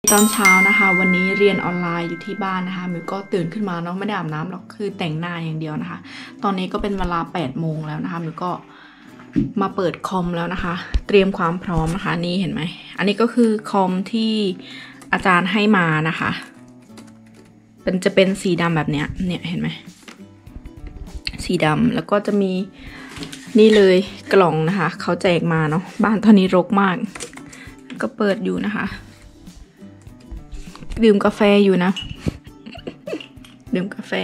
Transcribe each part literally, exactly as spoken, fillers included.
ตอนเช้านะคะวันนี้เรียนออนไลน์อยู่ที่บ้านนะคะมิวก็ตื่นขึ้นมาเนาะไม่ได้อาบน้ำหรอกคือแต่งหน้าอย่างเดียวนะคะตอนนี้ก็เป็นเวลาแปดโมงแล้วนะคะมิวก็มาเปิดคอมแล้วนะคะเตรียมความพร้อมนะคะนี่เห็นไหมอันนี้ก็คือคอมที่อาจารย์ให้มานะคะเป็นจะเป็นสีดำแบบเนี้ยเนี่ยเห็นไหมสีดำแล้วก็จะมีนี่เลยกล่องนะคะเขาแจกมาเนาะบ้านตอนนี้รกมากก็เปิดอยู่นะคะดื่มกาแฟอยู่นะดื่มกาแฟ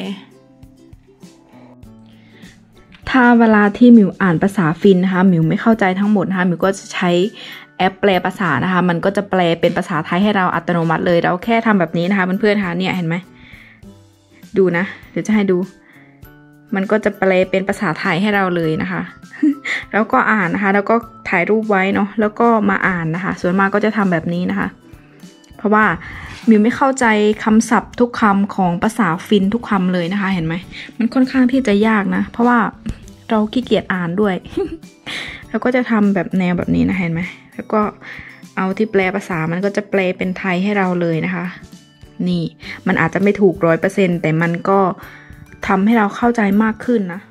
ถ้าเวลาที่มิวอ่านภาษาฟินนะคะมิวไม่เข้าใจทั้งหมดนะคะมิวก็จะใช้แอปแปลภาษานะคะมันก็จะแปลเป็นภาษาไทยให้เราอัตโนมัติเลยเราแค่ทำแบบนี้นะคะเพื่อนๆค่ะเนี่ยเห็นไหมดูนะเดี๋ยวจะให้ดูมันก็จะแปลเป็นภาษาไทยให้เราเลยนะคะแล้วก็อ่านนะคะแล้วก็ถ่ายรูปไว้เนาะแล้วก็มาอ่านนะคะส่วนมากก็จะทำแบบนี้นะคะเพราะว่ามิวไม่เข้าใจคำศัพท์ทุกคำของภาษาฟินทุกคำเลยนะคะเห็นไหมมันค่อนข้างที่จะยากนะเพราะว่าเราขี้เกียจอ่านด้วย แล้วก็จะทำแบบแนวแบบนี้นะเห็นไหมแล้วก็เอาที่แปลภาษามันก็จะแปลเป็นไทยให้เราเลยนะคะนี่มันอาจจะไม่ถูกร้อยเปอร์เซ็นต์แต่มันก็ทำให้เราเข้าใจมากขึ้นนะ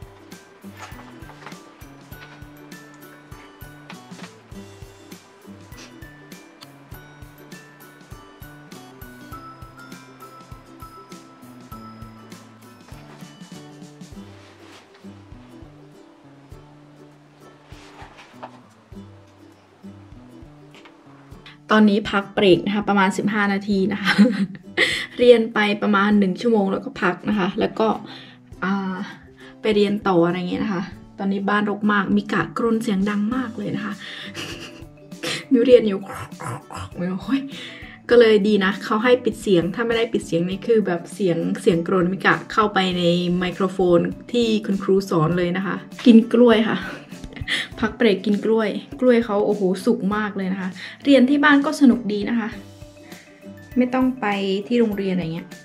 ตอนนี้พักเบรกนะคะประมาณสิบห้านาทีนะคะ เรียนไปประมาณหนึ่งชั่วโมงแล้วก็พักนะคะแล้วก็ไปเรียนต่ออะไรเงี้ยนะคะตอนนี้บ้านรกมากมีกากรุนเสียงดังมากเลยนะคะ มิวเรียนอยู่มิวโอ้ยก็เลยดีนะเขาให้ปิดเสียงถ้าไม่ได้ปิดเสียงนี่คือแบบเสียงเสียงกรนมิกะเข้าไปในไมโครโฟนที่คุณครูสอนเลยนะคะกินกล้วยค่ะพักเบรกกินกล้วยกล้วยเขาโอ้โหสุกมากเลยนะคะเรียนที่บ้านก็สนุกดีนะคะไม่ต้องไปที่โรงเรียนอะไรเงี้ย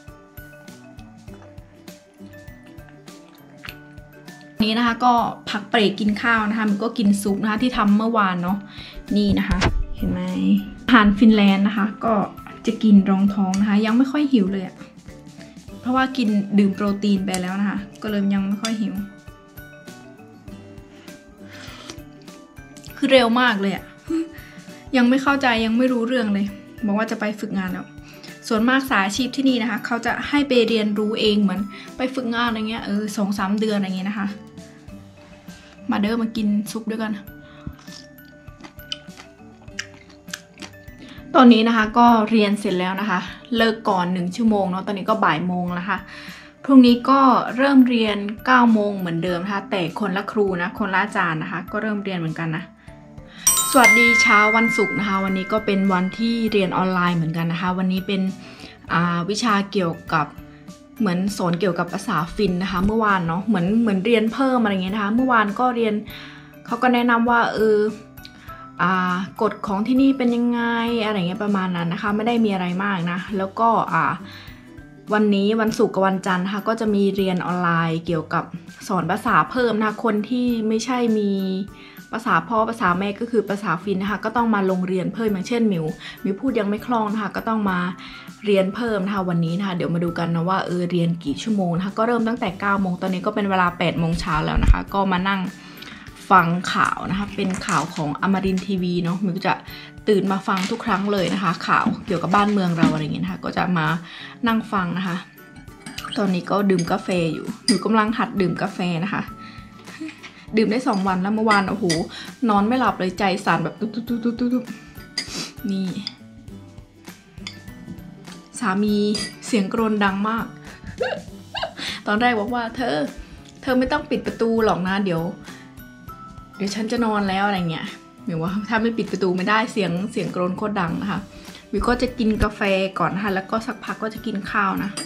นี้นะคะก็พักเบรกกินข้าวนะคะมันก็กินซุปนะคะที่ทำเมื่อวานเนาะนี่นะคะเห็นไหมอาหารฟินแลนด์นะคะก็จะกินรองท้องนะคะยังไม่ค่อยหิวเลยอะเพราะว่ากินดื่มโปรตีนไปแล้วนะคะก็เลยยังไม่ค่อยหิวคือเร็วมากเลยอะยังไม่เข้าใจยังไม่รู้เรื่องเลยบอกว่าจะไปฝึกงานแล้วส่วนมากสายอาชีพที่นี่นะคะเขาจะให้ไปเรียนรู้เองเหมือนไปฝึกงานอะไรเงี้ยเออสองสามเดือนอะไรเงี้ยนะคะมาเด้อมากินซุปด้วยกันตอนนี้นะคะก็เรียนเสร็จแล้วนะคะเลิกก่อนหนึ่งชั่วโมงเนาะตอนนี้ก็บ่ายโมงแล้วค่ะพรุ่งนี้ก็เริ่มเรียนเก้าโมงเหมือนเดิมนะคะแต่คนละครูนะคนละอาจารย์นะคะก็เริ่มเรียนเหมือนกันนะสวัสดีเช้าวันศุกร์นะคะวันนี้ก็เป็นวันที่เรียนออนไลน์เหมือนกันนะคะวันนี้เป็นวิชาเกี่ยวกับเหมือนสอนเกี่ยวกับภาษาฟินนะคะเมื่อวานเนาะเหมือนเหมือนเรียนเพิ่มอะไรเงี้ยนะคะเมื่อวานก็เรียนเขาก็แนะนำว่าเออกฎของที่นี่เป็นยังไงอะไรเงี้ยประมาณนั้นนะคะไม่ได้มีอะไรมากนะแล้วก็วันนี้วันศุกร์กับวันจันทร์นะคะก็จะมีเรียนออนไลน์เกี่ยวกับสอนภาษาเพิ่มนะคะคนที่ไม่ใช่มีภาษาพ่อภาษาแม่ก็คือภาษาฟินนะคะก็ต้องมาลงเรียนเพิ่มอย่างเช่นมิวมิวพูดยังไม่คล่องนะคะก็ต้องมาเรียนเพิ่มนะคะวันนี้นะคะเดี๋ยวมาดูกันนะว่าเออเรียนกี่ชั่วโมงนะคะก็เริ่มตั้งแต่เก้าโมงตอนนี้ก็เป็นเวลาแปดโมงเช้าแล้วนะคะก็มานั่งฟังข่าวนะคะเป็นข่าวของอมรินทร์ทีวีเนาะมิวจะตื่นมาฟังทุกครั้งเลยนะคะข่าวเกี่ยวกับบ้านเมืองเราอะไรอย่างเงี้ยนะคะก็จะมานั่งฟังนะคะตอนนี้ก็ดื่มกาแฟอยู่มิวกำลังหัดดื่มกาแฟนะคะดื่มได้สองวันแล้วเมื่อวานโอ้โหนอนไม่หลับเลยใจสั่นแบบตุ๊บตุ๊บตุ๊บตุ๊บตุ๊บนี่สามีเสียงกรนดังมาก ตอนแรกบอกว่าเธอเธอไม่ต้องปิดประตูหรอกนะเดี๋ยวเดี๋ยวฉันจะนอนแล้วอะไรเงี้ยมิวว่าถ้าไม่ปิดประตูไม่ได้เสียงเสียงกรนโคตรดังนะคะมิวก็จะกินกาแฟก่อนนะคะแล้วก็สักพักก็จะกินข้าวนะ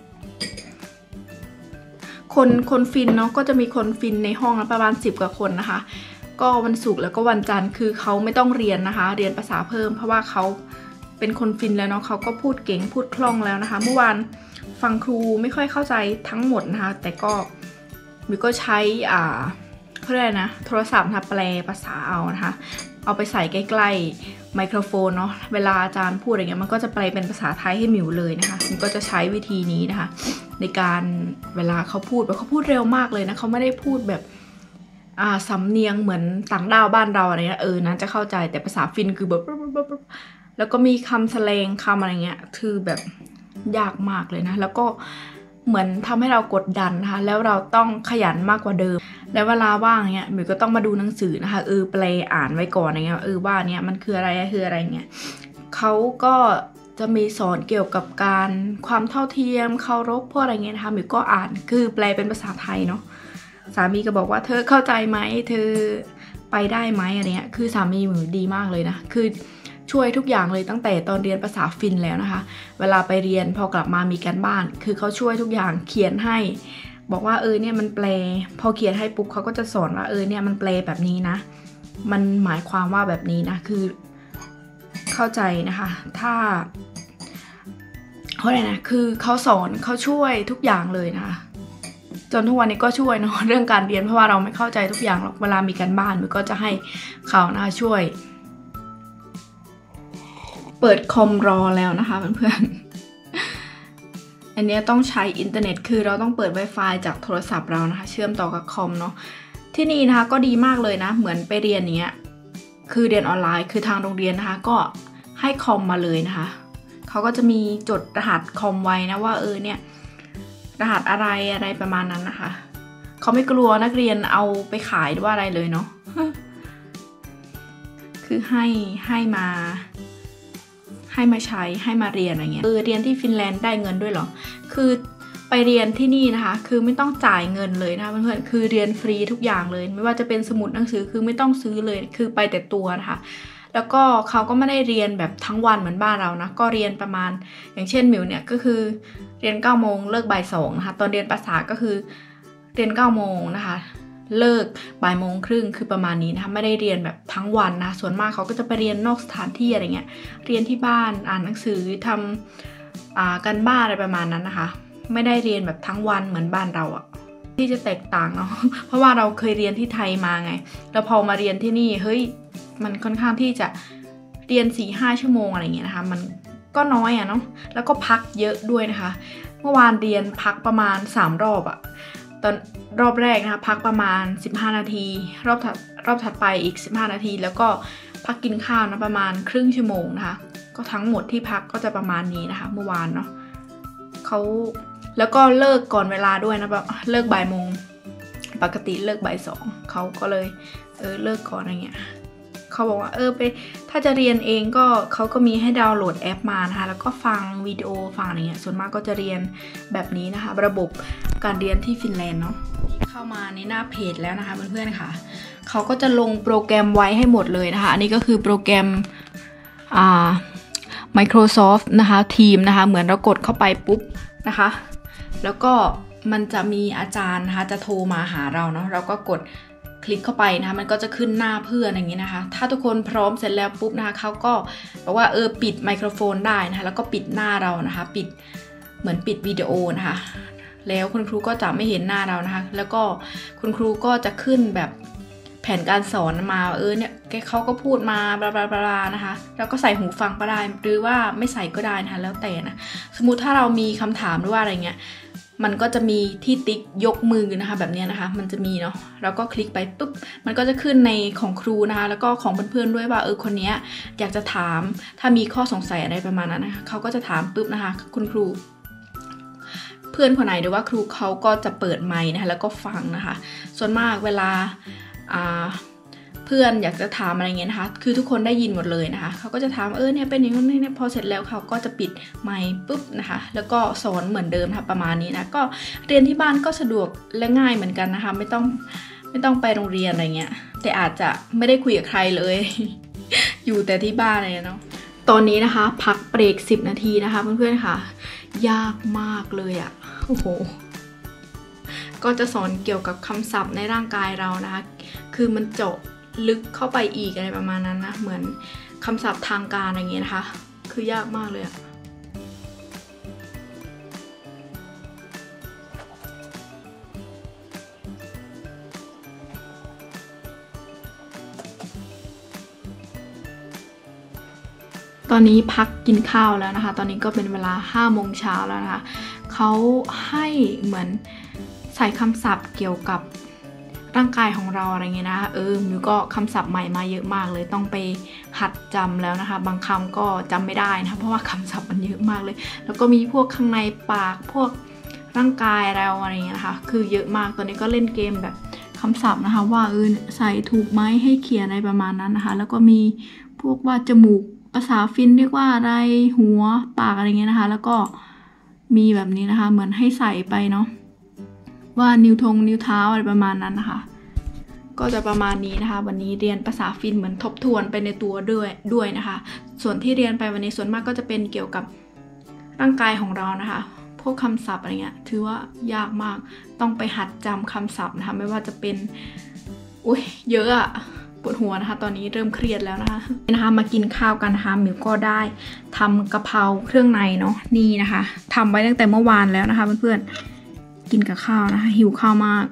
คนคนฟินเนาะก็จะมีคนฟินในห้องประมาณสิบกว่าคนนะคะก็วันศุกร์แล้วก็วันจันทร์คือเขาไม่ต้องเรียนนะคะเรียนภาษาเพิ่มเพราะว่าเขาเป็นคนฟินแล้วเนาะเขาก็พูดเก่งพูดคล่องแล้วนะคะเมื่อวานฟังครูไม่ค่อยเข้าใจทั้งหมดนะคะแต่ก็มิวก็ใช้อ่าเขาเรียกนะโทรศัพท์นะคะแปลภาษาเอานะคะเอาไปใส่ใกล้ๆไมโครโฟนเนาะเวลาอาจารย์พูดอะไรเงี้ยมันก็จะแปลเป็นภาษาไทยให้หมิวเลยนะคะมันก็จะใช้วิธีนี้นะคะในการเวลาเขาพูดแบบเขาพูดเร็วมากเลยนะเขาไม่ได้พูดแบบอ่าสำเนียงเหมือนต่างดาวบ้านเราอะไรเงี้ยเออนั้นจะเข้าใจแต่ภาษาฟินคือแบบแล้วก็มีคำแสลงคำอะไรเงี้ยคือแบบยากมากเลยนะแล้วก็เหมือนทำให้เรากดดันนะคะแล้วเราต้องขยันมากกว่าเดิมแล้วเวลาว่างเนี้ยหมิวก็ต้องมาดูหนังสือนะคะเออแปลอ่านไว้ก่อนอะไรเงี้ยเออว่าเนี้ยมันคืออะไรคืออะไรเงี้ยเขาก็จะมีสอนเกี่ยวกับการความเท่าเทียมเคารพพวกอะไรเงี้ยนะคะหมิวก็อ่านคือแปลเป็นภาษาไทยเนาะสามีก็บอกว่าเธอเข้าใจไหมเธอไปได้ไหมอะไรเงี้ยคือสามีหมิวดีมากเลยนะคือช่วยทุกอย่างเลยตั้งแต่ตอนเรียนภาษาฟินแล้วนะคะเวลาไปเรียนพอกลับมามีการบ้านคือเขาช่วยทุกอย่างเขียนให้บอกว่าเออเนี่ยมันแปลพอเขียนให้ปุ๊บเขาก็จะสอนว่าเออเนี่ยมันแปลแบบนี้นะมันหมายความว่าแบบนี้นะคือเข้าใจนะคะถ้าเขาอะไรนะคือเขาสอนเขาช่วยทุกอย่างเลยนะคะจนทุกวันนี้ก็ช่วยเนาะเรื่องการเรียนเพราะว่าเราไม่เข้าใจทุกอย่างหรอกเวลามีการบ้านมันก็จะให้เขานะคะช่วยเปิดคอมรอแล้วนะคะเพื่อนๆอันนี้ต้องใช้อินเทอร์เน็ตคือเราต้องเปิด Wi-Fi จากโทรศัพท์เรานะคะเชื่อมต่อกับคอมเนาะที่นี่นะคะก็ดีมากเลยนะเหมือนไปเรียนเนี้ยคือเรียนออนไลน์คือทางโรงเรียนนะคะก็ให้คอมมาเลยนะคะเขาก็จะมีจดรหัสคอมไว้นะว่าเออเนี่ยรหัสอะไรอะไรประมาณนั้นนะคะเขาไม่กลัวนักเรียนเอาไปขายหรือว่าอะไรเลยเนาะ คือให้ให้มาให้มาใช้ให้มาเรียนอะไรเงี้ยเออเรียนที่ฟินแลนด์ได้เงินด้วยเหรอคือไปเรียนที่นี่นะคะคือไม่ต้องจ่ายเงินเลยนะคะเพื่อนๆคือเรียนฟรีทุกอย่างเลยไม่ว่าจะเป็นสมุดหนังสือคือไม่ต้องซื้อเลยคือไปแต่ตัวนะคะแล้วก็เขาก็ไม่ได้เรียนแบบทั้งวันเหมือนบ้านเรานะก็เรียนประมาณอย่างเช่นหมิวเนี่ยก็คือเรียนเก้าโมงเลิกบ่ายสองนะคะตอนเรียนภาษาก็คือเรียนเก้าโมงนะคะเลิกบ่ายโมงครึ่งคือประมาณนี้นะคะไม่ได้เรียนแบบทั้งวันนะส่วนมากเขาก็จะไปเรียนนอกสถานที่อะไรเงี้ยเรียนที่บ้านอ่านหนังสือทำอ่ากันบ้านอะไรประมาณนั้นนะคะไม่ได้เรียนแบบทั้งวันเหมือนบ้านเราอะที่จะแตกต่างเนาะเพราะว่าเราเคยเรียนที่ไทยมาไงแล้วพอมาเรียนที่นี่เฮ้ยมันค่อนข้างที่จะเรียน สี่ห้า ชั่วโมงอะไรเงี้ยนะคะมันก็น้อยอะเนาะแล้วก็พักเยอะด้วยนะคะเมื่อวานเรียนพักประมาณสามรอบอะตอนรอบแรกนะคะพักประมาณสิบห้านาทีรอบถัดรอบถัดไปอีกสิบห้านาทีแล้วก็พักกินข้าวนะประมาณครึ่งชั่วโมงนะคะก็ทั้งหมดที่พักก็จะประมาณนี้นะคะเมื่อวานเนาะเขาแล้วก็เลิกก่อนเวลาด้วยนะแบบเลิกบ่ายโมงปกติเลิกบ่ายสองเขาก็เลยเออเลิกก่อนอะไรเงี้ยเขาบอกว่าเออไปถ้าจะเรียนเองก็เขาก็มีให้ดาวน์โหลดแอปมานะคะแล้วก็ฟังวิดีโอฟังอะไรเงี้ยส่วนมากก็จะเรียนแบบนี้นะคะระบบการเรียนที่ฟินแลนด์เนาะเข้ามาในหน้าเพจแล้วนะคะเพื่อนๆค่ะเขาก็จะลงโปรแกรมไว้ให้หมดเลยนะคะอันนี้ก็คือโปรแกรมอ่า Microsoft นะคะ Teams นะคะเหมือนเรากดเข้าไปปุ๊บนะคะแล้วก็มันจะมีอาจารย์นะคะจะโทรมาหาเราเนาะเราก็กดคลิกเข้าไปนะคะมันก็จะขึ้นหน้าเพื่อนอย่างนี้นะคะถ้าทุกคนพร้อมเสร็จแล้วปุ๊บนะคะเขาก็บอกว่าเออปิดไมโครโฟนได้นะคะแล้วก็ปิดหน้าเรานะคะปิดเหมือนปิดวิดีโอนะคะแล้วคุณครูก็จะไม่เห็นหน้าเรานะคะแล้วก็คุณครูก็จะขึ้นแบบแผนการสอนมาเออเนี่ยแกเขาก็พูดมาบลาบลาบลานะคะเราก็ใส่หูฟังก็ได้หรือว่าไม่ใส่ก็ได้นะคะแล้วแต่นะสมมุติถ้าเรามีคำถามหรือว่าอะไรเงี้ยมันก็จะมีที่ติ๊กยกมือนะคะแบบนี้นะคะมันจะมีเนาะเราก็คลิกไปปุ๊บมันก็จะขึ้นในของครูนะคะแล้วก็ของเพื่อนๆด้วยว่าเออคนนี้อยากจะถามถ้ามีข้อสงสัยอะไรประมาณนั้นนะคะเขาก็จะถามปุ๊บนะคะคุณครูเพื่อนคนไหนหรือว่าครูเขาก็จะเปิดไมค์นะคะแล้วก็ฟังนะคะส่วนมากเวลาเพื่อนอยากจะถามอะไรเงี้ยนะคะคือทุกคนได้ยินหมดเลยนะคะเขาก็จะถามเออเนี่ยเป็นอย่างนี้เนี่ยพอเสร็จแล้วเขาก็จะปิดไมค์ปุ๊บนะคะแล้วก็สอนเหมือนเดิมค่ะประมาณนี้นะก็เรียนที่บ้านก็สะดวกและง่ายเหมือนกันนะคะไม่ต้องไม่ต้องไปโรงเรียนอะไรเงี้ยแต่อาจจะไม่ได้คุยกับใครเลย อยู่แต่ที่บ้านเลยเนาะตอนนี้นะคะพักเบรกสิบนาทีนะคะเพื่อนๆค่ะยากมากเลยอะโอ้โหก็จะสอนเกี่ยวกับคำศัพท์ในร่างกายเรานะคะคือมันเจาะลึกเข้าไปอีกอะไรประมาณนั้นนะเหมือนคำศัพท์ทางการอะไรอย่างเงี้ยนะคะคือยากมากเลยอะอนนี้พักกินข้าวแล้วนะคะตอนนี้ก็เป็นเวลาห้าโมงเช้าแล้วนะคะเขาให้เหมือนใส่คำศัพท์เกี่ยวกับร่างกายของเราอะไรเงี้ยนะคะเออมิวก็คำศัพท์ใหม่มาเยอะมากเลยต้องไปหัดจำแล้วนะคะบางคำก็จำไม่ได้นะคะเพราะว่าคำศัพท์มันเยอะมากเลยแล้วก็มีพวกข้างในปากพวกร่างกายเราอะไรเงี้ยนะคะคือเยอะมากตอนนี้ก็เล่นเกมแบบคำศัพท์นะคะว่าเออใส่ถูกไหมให้เขียนอะไรประมาณนั้นนะคะแล้วก็มีพวกว่าจมูกภาษาฟินเรียกว่าอะไรหัวปากอะไรเงี้ยนะคะแล้วก็มีแบบนี้นะคะเหมือนให้ใส่ไปเนาะว่านิ้วทงนิ้วเท้าอะไรประมาณนั้นนะคะก็จะประมาณนี้นะคะวันนี้เรียนภาษาฟินเหมือนทบทวนไปในตัวด้วยด้วยนะคะส่วนที่เรียนไปวันนี้ส่วนมากก็จะเป็นเกี่ยวกับร่างกายของเรานะคะพวกคำศัพท์อะไรเงี้ยถือว่ายากมากต้องไปหัดจำคำศัพท์นะคะไม่ว่าจะเป็นอุ้ยเยอะอะปวดหัวนะคะตอนนี้เริ่มเครียดแล้วนะคะนะคะมากินข้าวกันนะคะมิวก็ได้ทำกะเพราเครื่องในเนาะนี่นะคะทำไว้ตั้งแต่เมื่อวานแล้วนะคะเพื่อนๆกินกับข้าวนะคะหิวข้าวมาก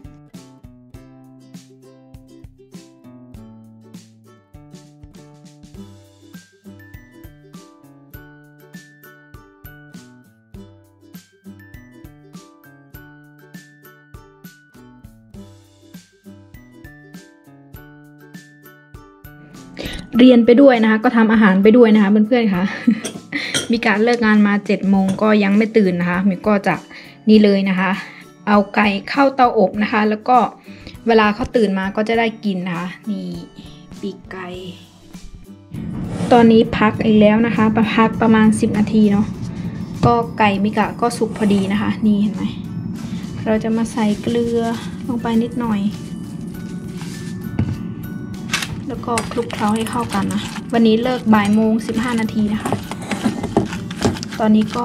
เรียนไปด้วยนะคะก็ทำอาหารไปด้วยนะคะเพื่อนๆค่ะ มีการเลิกงานมาเจ็ดโมงก็ยังไม่ตื่นนะคะมิวก็จะนี่เลยนะคะเอาไก่เข้าเตาอบนะคะแล้วก็เวลาเขาตื่นมาก็จะได้กินนะคะนี่ปีกไก่ตอนนี้พักอีกแล้วนะคะพักประมาณสิบนาทีเนาะก็ไก่มิกะก็สุกพอดีนะคะนี่เห็นไหมเราจะมาใส่เกลือลงไปนิดหน่อยแล้วก็คลุกเคล้าให้เข้ากันนะวันนี้เลิกบ่ายโมงสิบห้านาทีนะคะตอนนี้ก็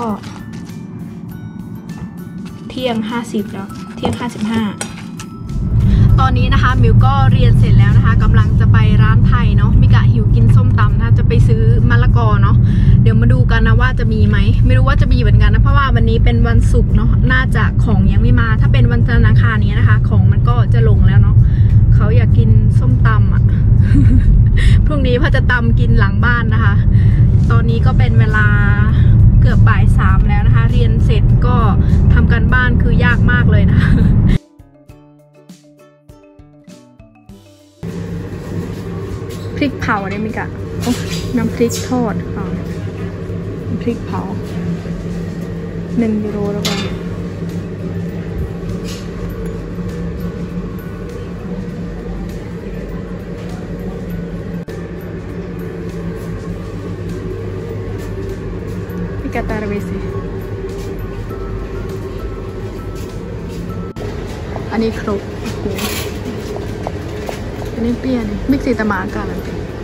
เที่ยงห้าสิบแล้วเที่ยงห้าสิบห้าตอนนี้นะคะมิวก็เรียนเสร็จแล้วนะคะกำลังจะไปร้านไทยเนาะมิกะหิวกินส้มตำนะคะจะไปซื้อมะละกอเนาะเดี๋ยวมาดูกันนะว่าจะมีไหมไม่รู้ว่าจะมีเหมือนกันนะเพราะว่าวันนี้เป็นวันศุกร์เนาะน่าจะของยังไม่มาถ้าเป็นวันจันทร์อังคารนี้นะคะของมันก็จะลงแล้วเนาะเขาอยากกินส้มตำอ่ะ พรุ่งนี้พ่อจะตำกินหลังบ้านนะคะตอนนี้ก็เป็นเวลาเกือบบ่ายสามแล้วนะคะเรียนเสร็จก็ทำการบ้านคือยากมากเลยนะพริกเผาได้ไหมกะน้ำพริกทอดค่ะพริกเผาหนึ่งยูโรแล้วกันกาตาร์เวซีอันนี้ครบอันนี้เปลี่ยนมิกซีตามากันเลย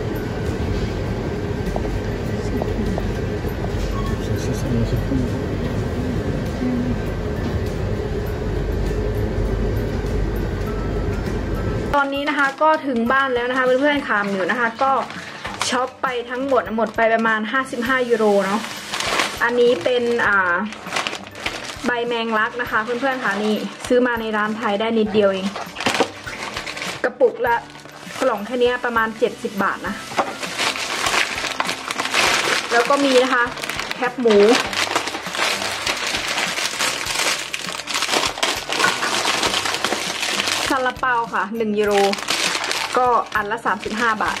ตอนนี้นะคะก็ถึงบ้านแล้วนะคะเพื่อนๆขามอยู่นะคะก็ช็อปไปทั้งหมดหมดไปประมาณห้าสิบห้ายูโรเนาะอันนี้เป็นอ่าใบแมงลักนะคะเพื่อนๆค่ะนี่ซื้อมาในร้านไทยได้นิดเดียวเองกระปุกละกล่องแค่นี้ประมาณเจ็ดสิบบาทนะแล้วก็มีนะคะแคปหมูซาลาเปาค่ะหนึ่งยูโรก็อันละสามสิบห้าบาท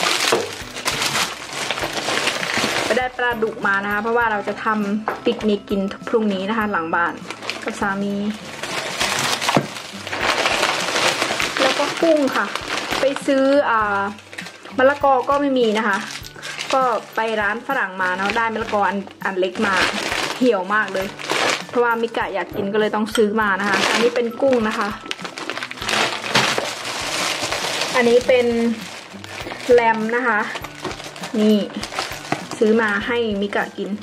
ไปได้ปลาดุกมานะคะเพราะว่าเราจะทำปิกนิกกินพรุ่งนี้นะคะหลังบ้านกับสามีแล้วก็กุ้งค่ะไปซื้ออ่ามะละกอก็ไม่มีนะคะก็ไปร้านฝรั่งมาเนาะได้มะละกออันอันเล็กมาเหี่ยวมากเลยเพราะว่ามิกะอยากกินก็เลยต้องซื้อมานะคะอันนี้เป็นกุ้งนะคะอันนี้เป็นแลมนะคะนี่ซื้อมาให้มิกะกิน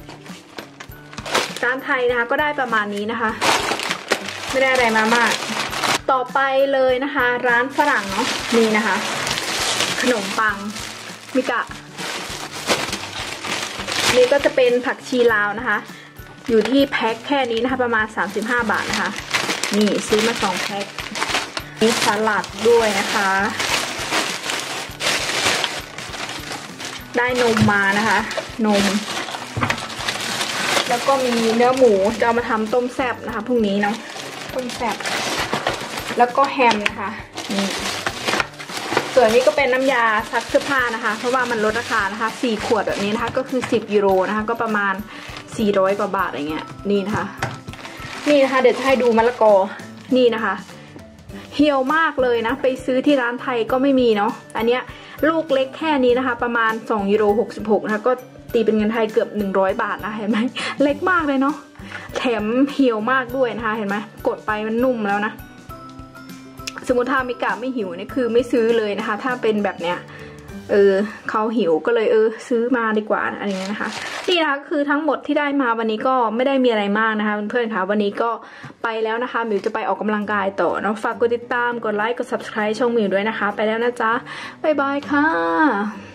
ร้านไทยนะคะก็ได้ประมาณนี้นะคะไม่ได้อะไรมามากต่อไปเลยนะคะร้านฝรั่งเนาะนี่นะคะขนมปังมิกะนี่ก็จะเป็นผักชีลาวนะคะอยู่ที่แพ็คแค่นี้นะคะประมาณสามสิบห้าบาทนะคะนี่ซื้อมาสองแพ็คมีสลัดด้วยนะคะได้นมมานะคะนมแล้วก็มีเนื้อหมูจะเอามาทำต้มแซ่บนะคะพรุ่งนี้เนาะต้มแซ่บแล้วก็แฮมนะคะนี่ส่วนนี้ก็เป็นน้ำยาซักเสื้อผ้านะคะเพราะว่ามันลดราคานะคะสี่ขวดแบบนี้นะคะก็คือสิบยูโรนะคะก็ประมาณสี่ร้อยกว่าบาทอะไรเงี้ยนี่นะคะนี่นะคะเดี๋ยวจะให้ดูมะละกอนี่นะคะเหี่ยวมากเลยนะไปซื้อที่ร้านไทยก็ไม่มีเนาะอันเนี้ยลูกเล็กแค่นี้นะคะประมาณสองยูโรหกสิบหกนะคะก็ตีเป็นเงินไทยเกือบหนึ่งร้อยบาทนะเห็นไหมเล็กมากเลยเนาะแถมเหี่ยวมากด้วยนะคะเห็นไหมกดไปมันนุ่มแล้วนะสมมติถ้ามิกะไม่หิวนี่คือไม่ซื้อเลยนะคะถ้าเป็นแบบเนี้ยเออเขาหิวก็เลยเออซื้อมาดีกว่าอะไรเงี้ยนะคะนี่นะคะคือทั้งหมดที่ได้มาวันนี้ก็ไม่ได้มีอะไรมากนะคะเพื่อนๆค่ะวันนี้ก็ไปแล้วนะคะมิวจะไปออกกำลังกายต่อเนาะฝากกดติดตามกดไลค์กด ซับสไครบ์ ช่องมิวด้วยนะคะไปแล้วนะจ๊ะบ๊ายบายค่ะ